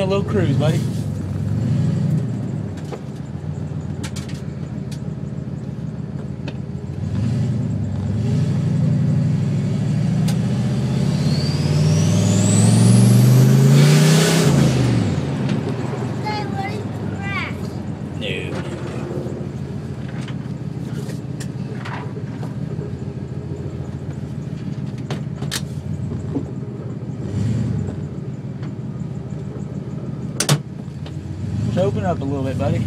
a little cruise, buddy. Just open up a little bit, buddy.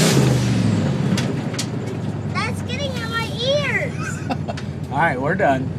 That's getting in my ears. All right, we're done.